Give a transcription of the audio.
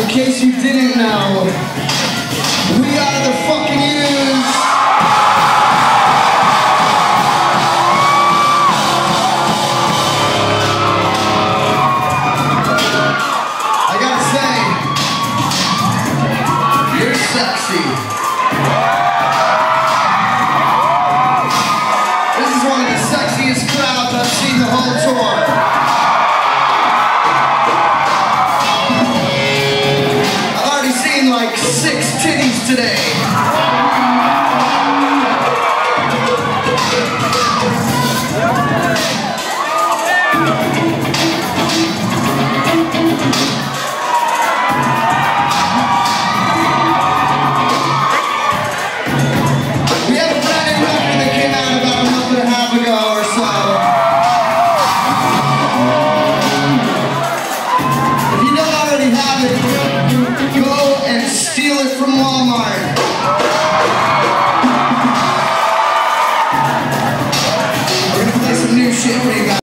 In case you didn't know, we are the fucking U's. I gotta say, you're sexy. This is one of the sexiest crowds I've seen the whole tour. Like 6 titties today. We have a brand new record that came out about a month and a half ago or so. If you don't already have it, go and steal it from Walmart. We're gonna play some new shit for you guys.